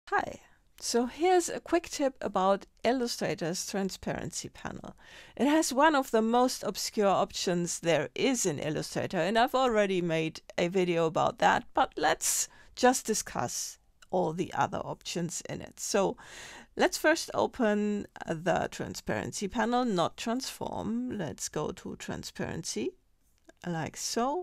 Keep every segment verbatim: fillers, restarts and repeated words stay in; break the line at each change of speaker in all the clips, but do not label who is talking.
Hi. So here's a quick tip about Illustrator's transparency panel. It has one of the most obscure options there is in Illustrator, and I've already made a video about that, but let's just discuss all the other options in it. So let's first open the transparency panel, not transform. Let's go to transparency, like so.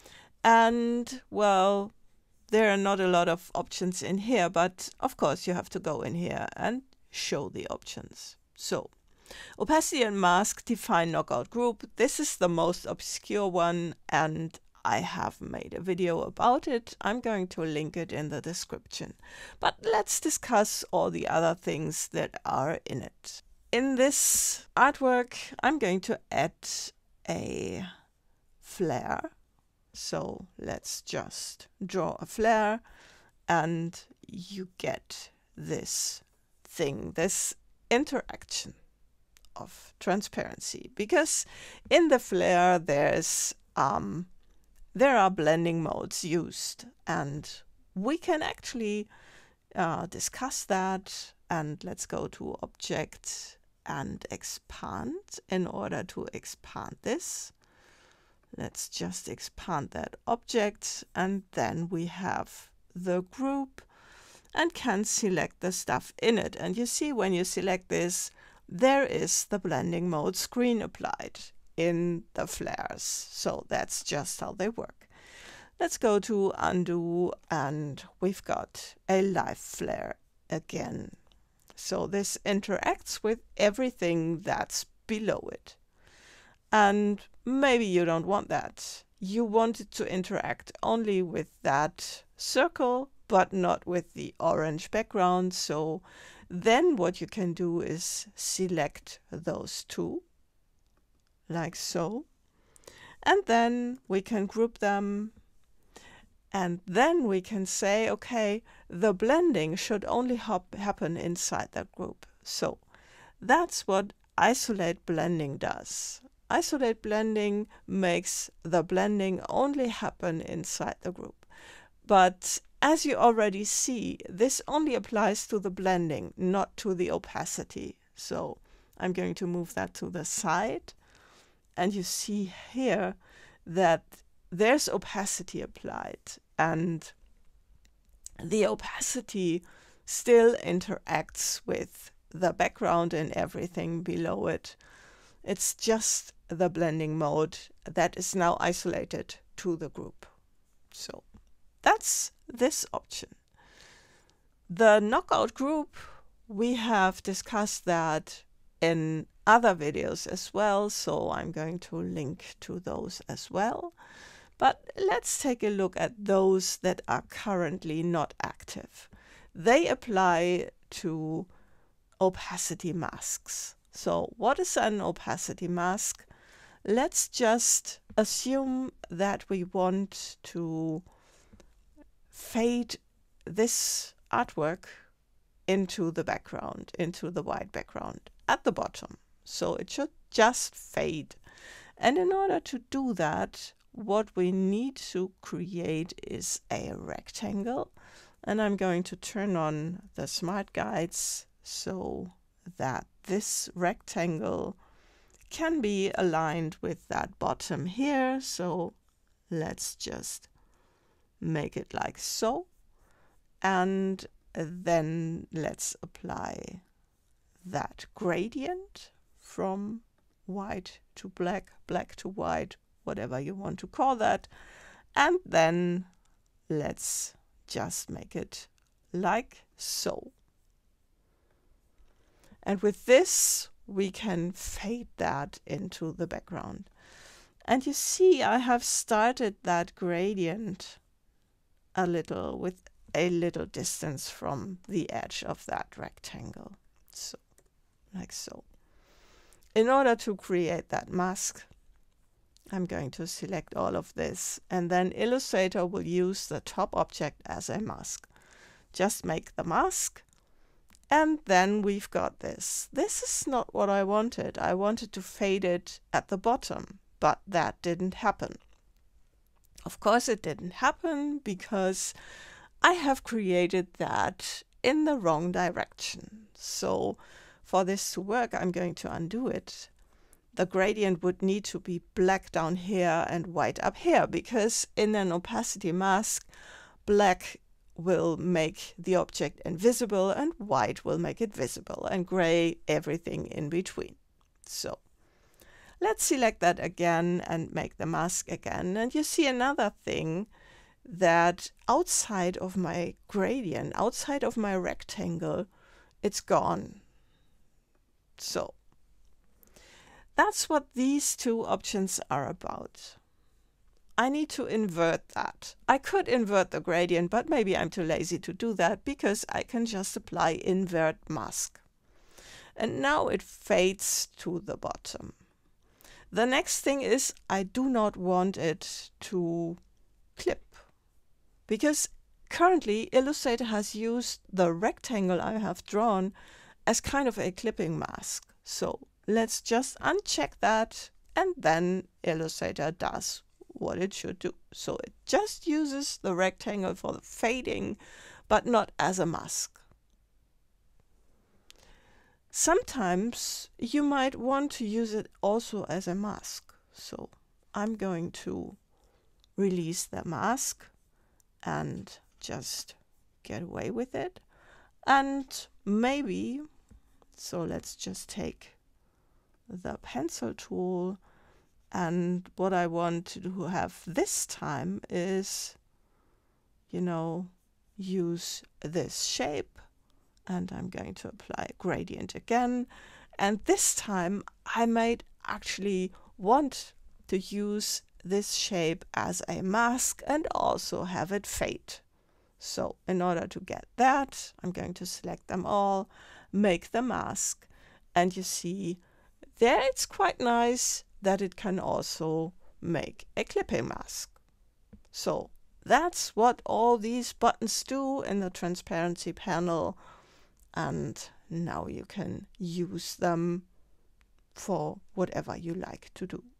And well, there are not a lot of options in here, but of course you have to go in here and show the options. So opacity and mask define knockout group. This is the most obscure one, and I have made a video about it. I'm going to link it in the description. But let's discuss all the other things that are in it. In this artwork, I'm going to add a flare. So let's just draw a flare and you get this thing, this interaction of transparency, because in the flare there's um, there are blending modes used, and we can actually uh, discuss that. And let's go to object and expand. In order to expand this, let's just expand that object, and then we have the group and can select the stuff in it. And you see, when you select this, there is the blending mode screen applied in the flares. So that's just how they work. Let's go to undo, and we've got a live flare again. So this interacts with everything that's below it. And maybe you don't want that. You want it to interact only with that circle, but not with the orange background. So then what you can do is select those two, like so. And then we can group them. And then we can say, okay, the blending should only hop happen inside that group. So that's what isolate blending does. Isolate blending makes the blending only happen inside the group. But as you already see, this only applies to the blending, not to the opacity. So I'm going to move that to the side. And you see here that there's opacity applied, and the opacity still interacts with the background and everything below it. It's just the blending mode that is now isolated to the group. So that's this option. The knockout group, we have discussed that in other videos as well, so I'm going to link to those as well. But let's take a look at those that are currently not active. They apply to opacity masks. So what is an opacity mask? Let's just assume that we want to fade this artwork into the background, into the white background at the bottom. So it should just fade. And in order to do that, what we need to create is a rectangle. And I'm going to turn on the smart guides so that this rectangle can be aligned with that bottom here. So let's just make it like so. And then let's apply that gradient from white to black, black to white, whatever you want to call that. And then let's just make it like so. And with this, we can fade that into the background. And you see, I have started that gradient a little with a little distance from the edge of that rectangle. So, like so. In order to create that mask, I'm going to select all of this, and then Illustrator will use the top object as a mask. Just make the mask, and then we've got this. This is not what I wanted. I wanted to fade it at the bottom, but that didn't happen. Of course it didn't happen because I have created that in the wrong direction. So for this to work, I'm going to undo it. The gradient would need to be black down here and white up here, because in an opacity mask, black will make the object invisible and white will make it visible, and gray everything in between. So let's select that again and make the mask again. And you see another thing, that outside of my gradient, outside of my rectangle, it's gone. So that's what these two options are about. I need to invert that. I could invert the gradient, but maybe I'm too lazy to do that, because I can just apply invert mask. And now it fades to the bottom. The next thing is, I do not want it to clip, because currently Illustrator has used the rectangle I have drawn as kind of a clipping mask. So let's just uncheck that, and then Illustrator does what it should do. So it just uses the rectangle for the fading, but not as a mask. Sometimes you might want to use it also as a mask. So I'm going to release the mask and just get away with it. And maybe, so let's just take the pencil tool, and what I want to have this time is, you know, use this shape, and I'm going to apply gradient again. And this time I might actually want to use this shape as a mask and also have it fade. So in order to get that, I'm going to select them all, make the mask, and you see there it's quite nice that it can also make a clipping mask. So that's what all these buttons do in the transparency panel, and now you can use them for whatever you like to do.